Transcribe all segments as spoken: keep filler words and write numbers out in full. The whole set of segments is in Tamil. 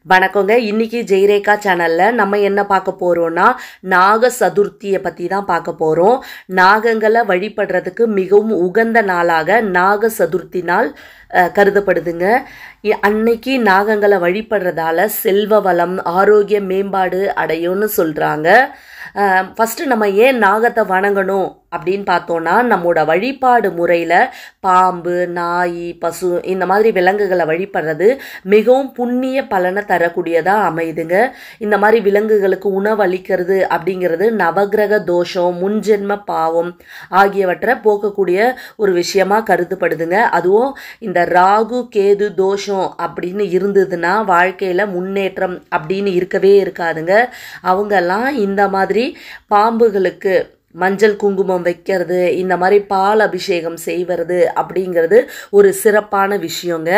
வணக்கங்க. இன்னைக்கு ஜெயரேகா சேனல்ல நம்ம என்ன பார்க்க போறோம்னா நாக சதுர்த்தியை பத்தி தான் பார்க்க போறோம். நாகங்களை வழிபடுறதுக்கு மிகவும் உகந்த நாளாக நாக சதுர்த்தி நாள் கருதப்படுதுங்க. அன்னைக்கு நாகங்களை வழிபடுறதால செல்வ வளம், ஆரோக்கிய மேம்பாடு அடையும்னு சொல்றாங்க. ஃபஸ்ட்டு நம்ம ஏன் நாகத்தை வணங்கணும் அப்படின்னு பார்த்தோன்னா, நம்மளோட வழிபாடு முறையில் பாம்பு, நாய், பசு இந்த மாதிரி விலங்குகளை வழிபடுறது மிகவும் புண்ணிய பலனை தரக்கூடியதாக அமையுதுங்க. இந்த மாதிரி விலங்குகளுக்கு உணவு அளிக்கிறது அப்படிங்கிறது நவகிரக தோஷம், முன்ஜென்ம பாவம் ஆகியவற்றை போக்கக்கூடிய ஒரு விஷயமா கருதப்படுதுங்க. அதுவும் இந்த ராகு கேது தோஷம் அப்படின்னு இருந்ததுன்னா வாழ்க்கையில் முன்னேற்றம் அப்படின்னு இருக்கவே இருக்காதுங்க. அவங்கெல்லாம் இந்த மாதிரி பாம்புகளுக்கு மஞ்சள் குங்குமம் வைக்கிறது, இந்த மாதிரி பால் அபிஷேகம் செய்வது அப்படிங்கிறது ஒரு சிறப்பான விஷயங்க.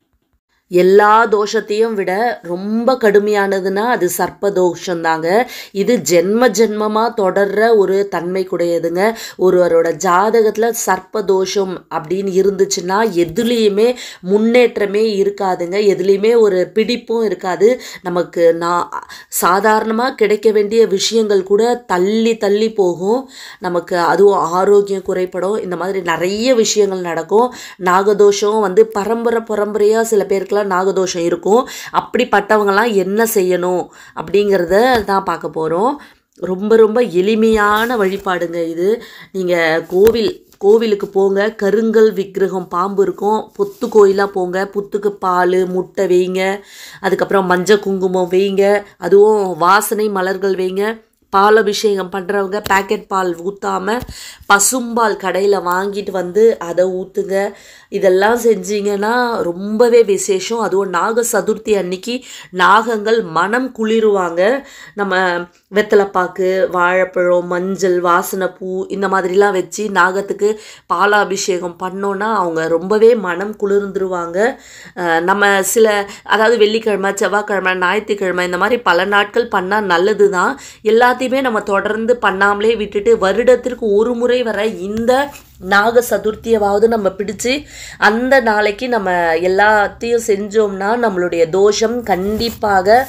எல்லா தோஷத்தையும் விட ரொம்ப கடுமையானதுன்னா அது சர்ப்ப தோஷந்தாங்க. இது ஜென்ம ஜென்மமாக தொடர்ற ஒரு தன்மை கூடையதுங்க. ஒருவரோட ஜாதகத்தில் சர்ப்ப தோஷம் அப்படின்னு இருந்துச்சுன்னா எதுலேயுமே முன்னேற்றமே இருக்காதுங்க. எதுலேயுமே ஒரு பிடிப்பும் இருக்காது. நமக்கு நான் சாதாரணமாக கிடைக்க வேண்டிய விஷயங்கள் கூட தள்ளி தள்ளி போகும். நமக்கு அதுவும் ஆரோக்கியம் குறைப்படும். இந்த மாதிரி நிறைய விஷயங்கள் நடக்கும். நாகதோஷம் வந்து பரம்பரை பரம்பரையாக சில பேருக்கு நாகதோஷம் இருக்கும். அப்படிப்பட்டவங்கலாம் என்ன செய்யணும் அப்படிங்கிறத தான் பார்க்க போகிறோம். ரொம்ப ரொம்ப எளிமையான வழிபாடுங்க இது. நீங்கள் கோவில் கோவிலுக்கு போங்க, கருங்கல் விக்கிரகம் பாம்பு இருக்கும், புத்து கோயிலாக போங்க, புத்துக்கு பால் முட்டை வைங்க, அதுக்கப்புறம் மஞ்சள் குங்குமம் வைங்க, அதுவும் வாசனை மலர்கள் வைங்க. பால் அபிஷேகம் பண்ணுறவங்க பேக்கெட் பால் ஊற்றாமல் பசும்பால் கடையில் வாங்கிட்டு வந்து அதை ஊற்றுங்க. இதெல்லாம் செஞ்சிங்கன்னா ரொம்பவே விசேஷம். அதுவும் நாக சதுர்த்தி அன்னைக்கு நாகங்கள் மனம் குளிருவாங்க. நம்ம வெத்தலைப்பாக்கு, வாழைப்பழம், மஞ்சள், வாசனை பூ இந்த மாதிரிலாம் வச்சு நாகத்துக்கு பாலாபிஷேகம் பண்ணோன்னா அவங்க ரொம்பவே மனம் குளிர்ந்துருவாங்க. நம்ம சில அதாவது வெள்ளிக்கிழமை, செவ்வாய்க்கிழமை, ஞாயிற்றுக்கிழமை இந்த மாதிரி பல நாட்கள் பண்ணால் நல்லது தான். எல்லாத்தையுமே நம்ம தொடர்ந்து பண்ணாமலே விட்டுட்டு வருடத்திற்கு ஒரு முறை வர இந்த நாக சதுர்த்தியாவது நம்ம பிடிச்சு அந்த நாளைக்கு நம்ம எல்லாத்தையும் செஞ்சோம்னா நம்மளுடைய தோஷம் கண்டிப்பாக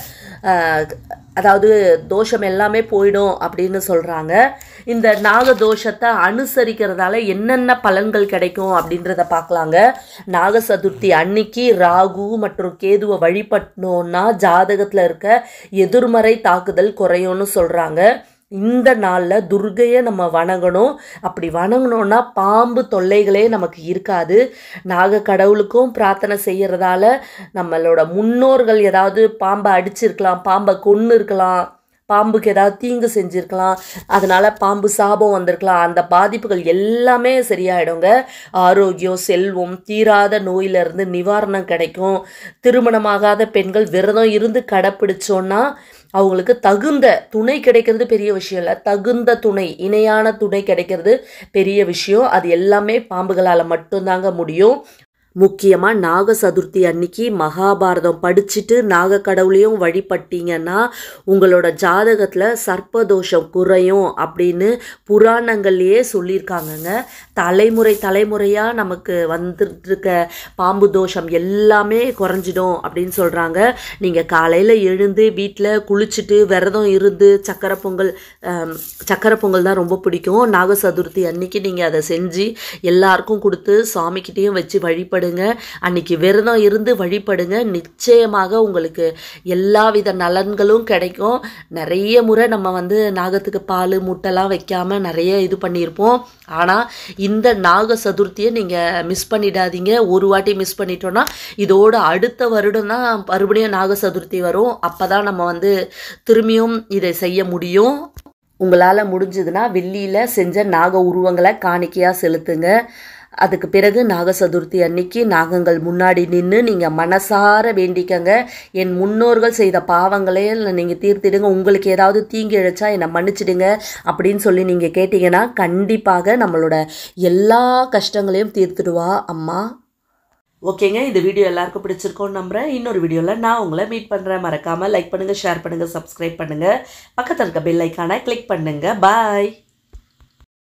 அதாவது தோஷம் எல்லாமே போயிடும் அப்படின்னு சொல்கிறாங்க. இந்த நாக தோஷத்தை அனுசரிக்கிறதால என்னென்ன பலன்கள் கிடைக்கும் அப்படின்றத பார்க்கலாங்க. நாக சதுர்த்தி அன்னைக்கு ராகு மற்றும் கேதுவை வழிபட்டோன்னா ஜாதகத்தில் இருக்க எதிர்மறை தாக்குதல் குறையும்னு சொல்கிறாங்க. இந்த நாளில் துர்கையை நம்ம வணங்கணும். அப்படி வணங்கணுன்னா பாம்பு தொல்லைகளே நமக்கு இருக்காது. நாக கடவுளுக்கும் பிரார்த்தனை செய்கிறதால நம்மளோட முன்னோர்கள் ஏதாவது பாம்பை அடிச்சிருக்கலாம், பாம்பை கொன்று இருக்கலாம், பாம்புக்கு ஏதாவது தீங்கு செஞ்சுருக்கலாம், அதனால் பாம்பு சாபம் வந்திருக்கலாம். அந்த பாதிப்புகள் எல்லாமே சரியாயிடுங்க. ஆரோக்கியம், செல்வம், தீராத நோயிலிருந்து நிவாரணம் கிடைக்கும். திருமணமாகாத பெண்கள் விரதம் இருந்து கடைப்பிடிச்சோன்னா அவங்களுக்கு தகுந்த துணை கிடைக்கிறது பெரிய விஷயம் இல்லை. தகுந்த துணை, இணையான துணை கிடைக்கிறது பெரிய விஷயம். அது எல்லாமே பாம்புகளால் மட்டும்தாங்க முடியும். முக்கியமாக நாக சதுர்த்தி அன்னைக்கு மகாபாரதம் படிச்சுட்டு நாக கடவுளையும் வழிபட்டீங்கன்னா உங்களோட ஜாதகத்தில் சர்ப்பதோஷம் குறையும் அப்படின்னு புராணங்கள்லேயே சொல்லியிருக்காங்கங்க. தலைமுறை தலைமுறையாக நமக்கு வந்துட்டுருக்க பாம்பு தோஷம் எல்லாமே குறைஞ்சிடும் அப்படின்னு சொல்கிறாங்க. நீங்கள் காலையில் எழுந்து வீட்டில் குளிச்சுட்டு விரதம் இருந்து சக்கரை பொங்கல் சக்கரை பொங்கல் தான் ரொம்ப பிடிக்கும். நாக சதுர்த்தி அன்னைக்கு நீங்கள் அதை செஞ்சு எல்லாருக்கும் கொடுத்து சாமிக்கிட்டேயும் வச்சு வழிபடு. அன்னைக்கு விரதம் இருந்து வழிபடுங்க. நிச்சயமாக உங்களுக்கு எல்லா வித நலன்களும் கிடைக்கும். நிறைய முறை நம்ம வந்து நாகத்துக்கு பால் முட்டைலாம் வைக்காம நிறைய இது பண்ணியிருப்போம். ஆனால் இந்த நாக சதுர்த்தியை நீங்கள் மிஸ் பண்ணிடாதீங்க. ஒரு வாட்டி மிஸ் பண்ணிட்டோன்னா இதோட அடுத்த வருடம் தான் மறுபடியும் நாக சதுர்த்தி வரும். அப்போ தான் நம்ம வந்து திரும்பியும் இதை செய்ய முடியும். உங்களால் முடிஞ்சதுன்னா வெள்ளியில் செஞ்ச நாக உருவங்களை காணிக்கையாக செலுத்துங்க. அதுக்கு பிறகு நாக சதுர்த்தி அன்னைக்கு நாகங்கள் முன்னாடி நின்று நீங்கள் மனசார வேண்டிக்கங்க. என் முன்னோர்கள் செய்த பாவங்களே நீங்கள் தீர்த்திடுங்க, உங்களுக்கு ஏதாவது தீங்கு இழைச்சா என்னை மன்னிச்சிடுங்க அப்படின்னு சொல்லி நீங்கள் கேட்டிங்கன்னா கண்டிப்பாக நம்மளோட எல்லா கஷ்டங்களையும் தீர்த்துடுவா அம்மா. ஓகேங்க, இந்த வீடியோ எல்லாருக்கும் பிடிச்சிருக்கோன்னு நம்புகிறேன். இன்னொரு வீடியோவில் நான் உங்களை மீட் பண்ணுறேன். மறக்காமல் லைக் பண்ணுங்கள், ஷேர் பண்ணுங்கள், சப்ஸ்கிரைப் பண்ணுங்கள், பக்கத்தில் இருக்க பெல் ஐக்கானை கிளிக் பண்ணுங்கள். பாய்.